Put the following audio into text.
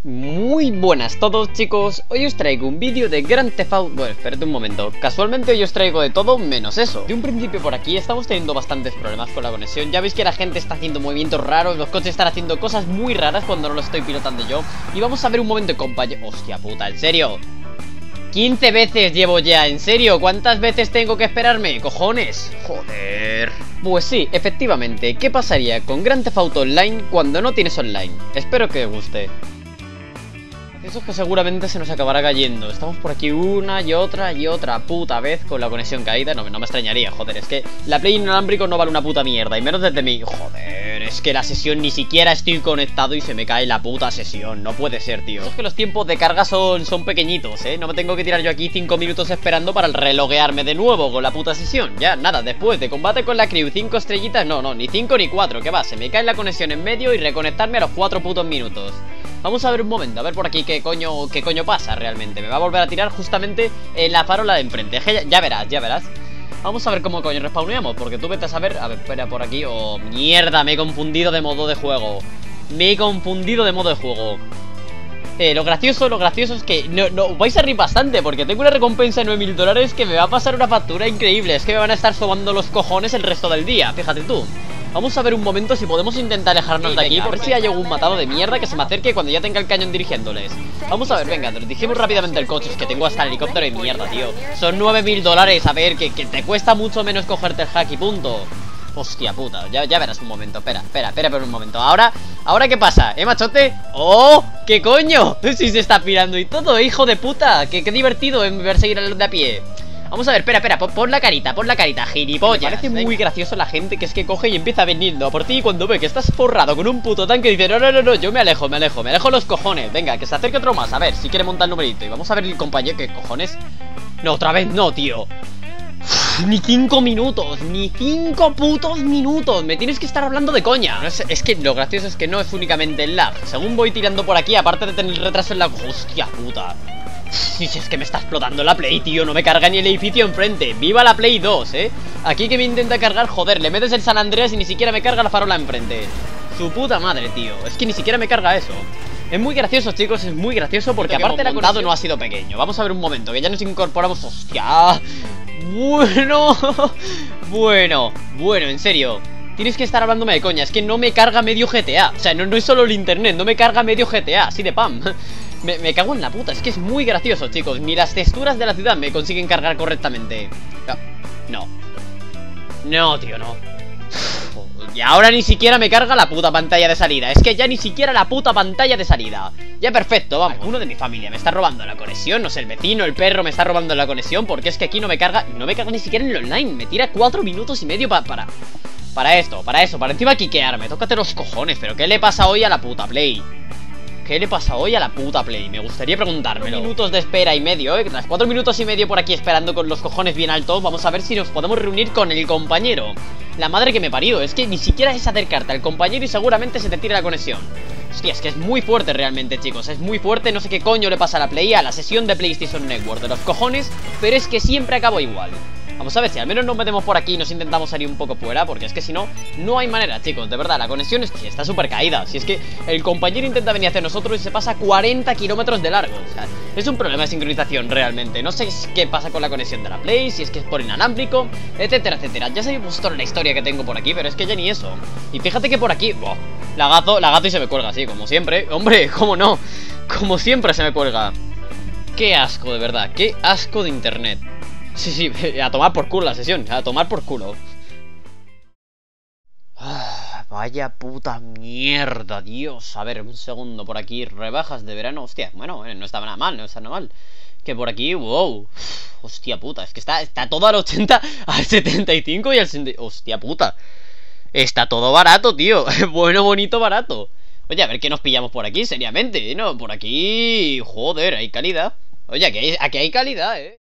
Muy buenas a todos, chicos. Hoy os traigo un vídeo de Grand Theft Auto. Bueno, espérate un momento. Casualmente hoy os traigo de todo menos eso. De un principio por aquí estamos teniendo bastantes problemas con la conexión. Ya veis que la gente está haciendo movimientos raros, los coches están haciendo cosas muy raras cuando no lo estoy pilotando yo. Y vamos a ver un momento, compañero. Hostia puta, ¿en serio? 15 veces llevo ya, ¿en serio? ¿Cuántas veces tengo que esperarme? ¡Cojones! Joder. Pues sí, efectivamente. ¿Qué pasaría con Grand Theft Auto Online cuando no tienes online? Espero que os guste. Eso es que seguramente se nos acabará cayendo. Estamos por aquí una y otra puta vez con la conexión caída. No me extrañaría, joder, es que la Play inalámbrico no vale una puta mierda. Y menos desde mí. Joder, es que la sesión ni siquiera estoy conectado y se me cae la puta sesión. No puede ser, tío. Eso es que los tiempos de carga son pequeñitos, No me tengo que tirar yo aquí 5 minutos esperando para reloguearme de nuevo con la puta sesión. Ya, nada, después de combate con la crew 5 estrellitas, no, ni 5 ni 4, que va, se me cae la conexión en medio y reconectarme a los 4 putos minutos. Vamos a ver un momento, a ver por aquí qué coño pasa realmente. Me va a volver a tirar justamente en la farola de enfrente. Ya verás. Vamos a ver cómo coño respawneamos, porque tú vete a saber. A ver, espera, por aquí. Oh, mierda, me he confundido de modo de juego. Lo gracioso es que no vais a reír bastante, porque tengo una recompensa de 9000 dólares que me va a pasar una factura increíble. Es que me van a estar sobando los cojones el resto del día, fíjate tú. Vamos a ver un momento si podemos intentar alejarnos de aquí, por ver si hay algún matado de mierda que se me acerque cuando ya tenga el cañón dirigiéndoles. Vamos a ver, venga, dirigimos rápidamente el coche. Es que tengo hasta el helicóptero de mierda, tío. Son 9000 dólares, a ver, que te cuesta mucho menos cogerte el hack y punto. Hostia puta, ya verás un momento. Espera por un momento. ¿Ahora qué pasa? ¿Machote? ¡Oh! ¿Qué coño? Si se está pirando y todo, hijo de puta. Qué divertido perseguir a los de a pie. Vamos a ver, espera, pon la carita, gilipollas. Me parece muy gracioso la gente que es que coge y empieza veniendo a por ti y cuando ve que estás forrado con un puto tanque dice, no, yo me alejo los cojones. Venga, que se acerque otro más, a ver, si quiere montar el numerito. Y vamos a ver el compañero, ¿qué cojones? No, otra vez no, tío. Ni 5 minutos, ni 5 putos minutos. Me tienes que estar hablando de coña. Es que lo gracioso es que no es únicamente el lag. Según voy tirando por aquí, aparte de tener retraso en la... Hostia puta. Si es que me está explotando la Play, tío. No me carga ni el edificio enfrente. ¡Viva la Play 2, Aquí que me intenta cargar, joder, le metes el San Andreas y ni siquiera me carga la farola enfrente. Su puta madre, tío. Es que ni siquiera me carga eso. Es muy gracioso, chicos, es muy gracioso porque aparte la contado no ha sido pequeño. Vamos a ver un momento, que ya nos incorporamos. ¡Hostia! Bueno, en serio. Tienes que estar hablándome de coña. Es que no me carga medio GTA. O sea, no es solo el internet, no me carga medio GTA, así de pam. Me cago en la puta, es que es muy gracioso, chicos. Ni las texturas de la ciudad me consiguen cargar correctamente. No, tío, no. Y ahora ni siquiera me carga la puta pantalla de salida. Es que ya ni siquiera la puta pantalla de salida. Ya perfecto, vamos. Uno de mi familia me está robando la conexión. No sé, el vecino, el perro me está robando la conexión. Porque es que aquí no me carga ni siquiera en el online. Me tira 4 minutos y medio para esto, para encima quiquearme. Tócate los cojones, pero ¿qué le pasa hoy a la puta Play? Me gustaría preguntármelo. 4 minutos de espera y medio, Tras 4 minutos y medio por aquí esperando con los cojones bien altos. Vamos a ver si nos podemos reunir con el compañero. La madre que me parió, es que ni siquiera es acercarte al compañero y seguramente se te tire la conexión. Hostia, es que es muy fuerte realmente, chicos. Es muy fuerte, no sé qué coño le pasa a la Play, a la sesión de PlayStation Network de los cojones, pero es que siempre acabo igual. Vamos a ver si al menos nos metemos por aquí y nos intentamos salir un poco fuera, porque es que si no, no hay manera, chicos. De verdad, la conexión está súper caída. Si es que el compañero intenta venir hacia nosotros y se pasa 40 kilómetros de largo. O sea, es un problema de sincronización realmente. No sé qué pasa con la conexión de la Play, si es que es por inalámbrico, etcétera. Ya sabéis vosotros la historia que tengo por aquí, pero es que ya ni eso. Y fíjate que por aquí, lagazo y se me cuelga así, como siempre. Hombre, ¿cómo no? Como siempre se me cuelga. Qué asco, de verdad, qué asco de internet. Sí, a tomar por culo la sesión, a tomar por culo. Vaya puta mierda, Dios. A ver, un segundo, por aquí, rebajas de verano. Hostia, bueno, no está nada mal, Que por aquí, wow. Hostia puta, es que está todo al 80, al 75 y al 60. Hostia puta. Está todo barato, tío. Bueno, bonito, barato. Oye, a ver qué nos pillamos por aquí, seriamente, ¿no? Por aquí, joder, hay calidad. Oye, aquí hay calidad,